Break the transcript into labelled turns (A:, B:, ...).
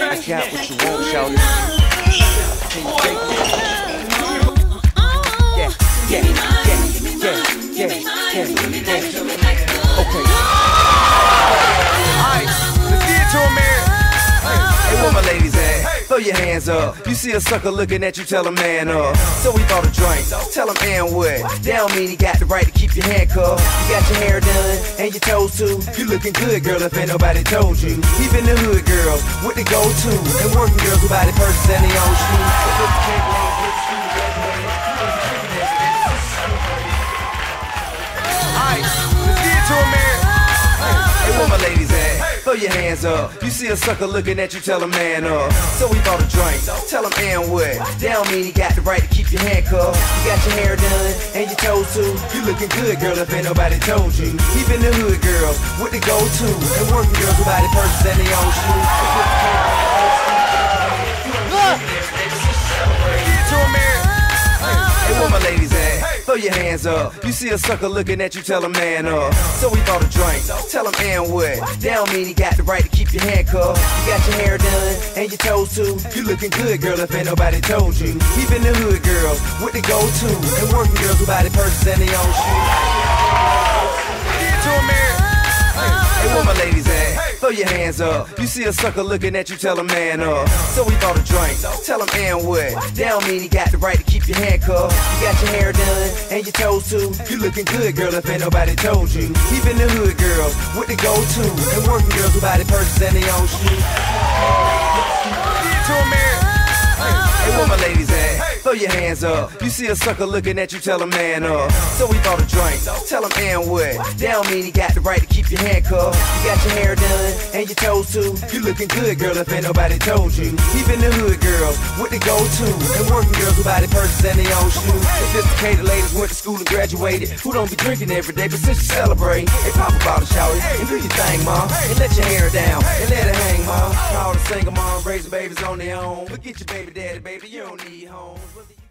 A: I got what you want, shout it. Can you take it? Yeah. Okay. Alright, let's get to it, man. Hey, where my ladies at? Throw your hands up. You see a sucker looking at you, tell a man up. So we bought a drink, tell him and what? That don't mean he got the right to keep your handcuffed. You got your hair done and your toes too. You looking good, girl, if ain't nobody told you. Even the hood girls with the go-to, and working girls who buy the purses and their own shoes. Alright, let's get to it, man. Hey, where my ladies at? Throw your hands up. You see a sucker looking at you, tell a man up. So we bought a drink, tell him and what? That don't mean he got the right to keep your handcuffed. You got your hair done and your toes too. You looking good, girl, if ain't nobody told you. Even the hood girls with the go-to, and working girls who buy the purses and their own shoes. Get to him, man. Hey, where my ladies at? Throw your hands up. You see a sucker looking at you, tell a man up. So we bought a drink, tell him and what? That don't mean he got the right to keep your handcuffed. You got your hair done and your toes too. You looking good, girl, if ain't nobody told you. Even the hood girls with the go-to, and working girls who buy the purses and their own shoes. Get to him, man. Hey, where my ladies at? Throw your hands up. You see a sucker looking at you, tell a man up. So we bought a drink, tell him and what? That don't mean he got the right to keep your handcuffed. You got your hair done and your toes too. You looking good, girl, if ain't nobody told you. Even the hood girls with the go-to, and working girls who buy the purses and their own shoes. Get to him, man. Hey, where my ladies at? Throw your hands up. You see a sucker looking at you, tell a man up. So we bought a drink, tell him and what? That don't mean he got the right to keep your handcuffed. You got your hair done and your toes too. You looking good, girl, if ain't nobody told you. Even the hood girls with the go-to, and working girls who buy the purses and their own shoes. Sophisticated ladies went to school and graduated, who don't be drinking every day, but since you celebrate, hey, pop a bottle, shout it, and do your thing, mom, and let your hair down, and let it hang, mom. Call the single mom, raising babies on their own. Forget your baby daddy, baby, you don't need homes.